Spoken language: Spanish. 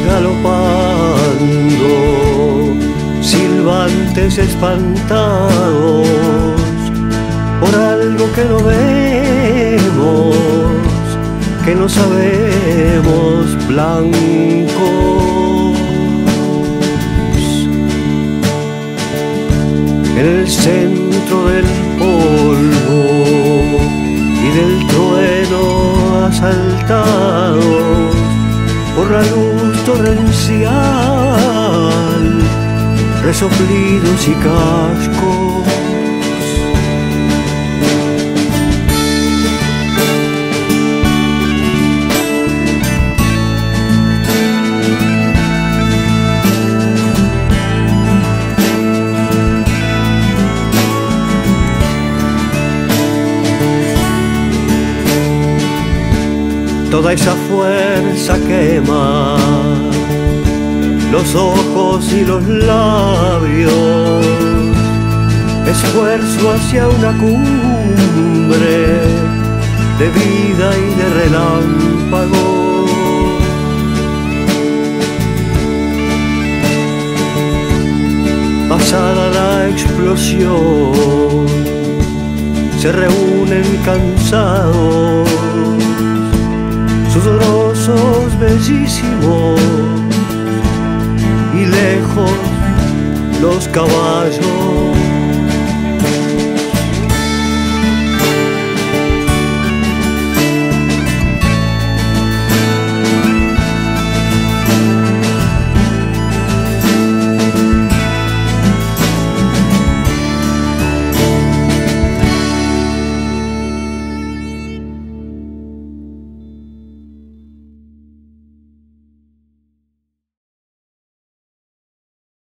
galopando, silbantes espantados por algo que no vemos, que no sabemos, blancos. En el centro del polvo y del trueno asaltados por la luz torrencial, resoplidos y cascos. Toda esa fuerza quema los ojos y los labios, esfuerzo hacia una cumbre de vida y de relámpago. Pasada la explosión, se reúnen cansados, sudorosos, bellísimos, y lejos los caballos.